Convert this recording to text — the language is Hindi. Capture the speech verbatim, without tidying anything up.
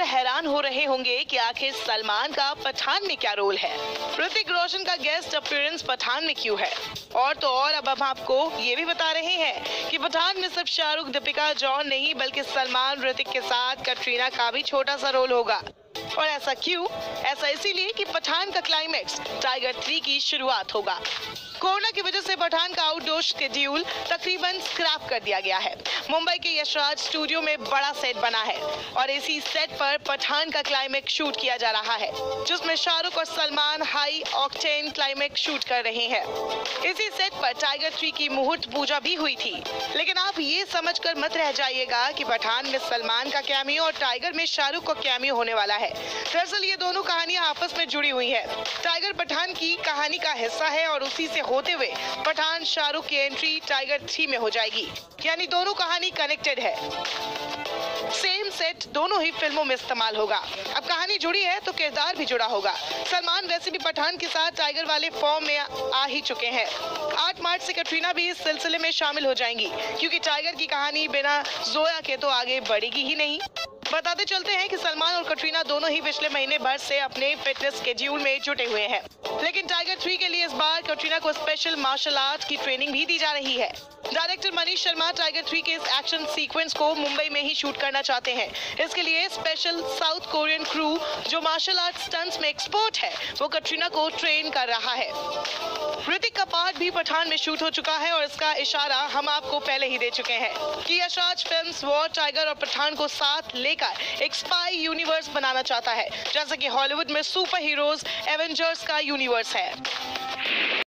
देखकर हैरान हो रहे होंगे कि आखिर सलमान का पठान में क्या रोल है। ऋतिक रोशन का गेस्ट अपीयरेंस पठान में क्यों है? और तो और अब हम आपको ये भी बता रहे हैं कि पठान में सिर्फ शाहरुख, दीपिका, जॉन नहीं बल्कि सलमान, ऋतिक के साथ कटरीना का भी छोटा सा रोल होगा। और ऐसा क्यों? ऐसा इसीलिए कि पठान का क्लाइमेक्स टाइगर थ्री की शुरुआत होगा। कोरोना की वजह से पठान का आउटडोर शेड्यूल तकरीबन स्क्रैप कर दिया गया है। मुंबई के यशराज स्टूडियो में बड़ा सेट बना है और इसी सेट पर पठान का क्लाइमेक्स शूट किया जा रहा है, जिसमें शाहरुख और Salman high octane climax shoot कर रहे हैं। इसी सेट पर टाइगर थ्री की मुहूर्त पूजा भी हुई थी। लेकिन आप ये समझकर मत रह जाइएगा कि पठान में सलमान का कैमियो और टाइगर में शाहरुख का कैमियो होने वाला है। दरअसल ये दोनों कहानियां आपस में जुड़ी हुई है। टाइगर पठान की कहानी का हिस्सा है और उसी से होते हुए पठान शाहरुख की एंट्री टाइगर थ्री में हो जाएगी, यानी दोनों कहानी कनेक्टेड है। सेम सेट दोनों ही फिल्मों में इस्तेमाल होगा। अब कहानी जुड़ी है तो किरदार भी जुड़ा होगा। सलमान वैसे भी पठान के साथ टाइगर वाले फॉर्म में आ ही चुके हैं। आठ मार्च से कटरीना भी इस सिलसिले में शामिल हो जाएंगी, क्योंकि टाइगर की कहानी बिना जोया के तो आगे बढ़ेगी ही नहीं। बताते चलते हैं कि सलमान और कटरीना दोनों ही पिछले महीने भर से अपने फिटनेस स्केड्यूल में जुटे हुए हैं, लेकिन टाइगर थ्री के लिए इस बार कटरीना को स्पेशल मार्शल आर्ट की ट्रेनिंग भी दी जा रही है। Director Manish Sharma Tiger three के इस एक्शन सीक्वेंस को मुंबई में ही शूट करना चाहते हैं। इसके लिए स्पेशल साउथ कोरियन क्रू जो मार्शल आर्ट स्टंट्स में एक्सपर्ट है, वो कटरीना को ट्रेन कर रहा है। ऋतिक का पार्ट भी पठान में शूट हो चुका है और इसका इशारा हम आपको पहले ही दे चुके हैं कि यशराज फिल्म्स वॉर, टाइगर और पठान को साथ लेकर एक स्पाई यूनिवर्स बनाना चाहता है, जैसे कि हॉलीवुड में सुपर हीरोज एवेंजर्स का यूनिवर्स है।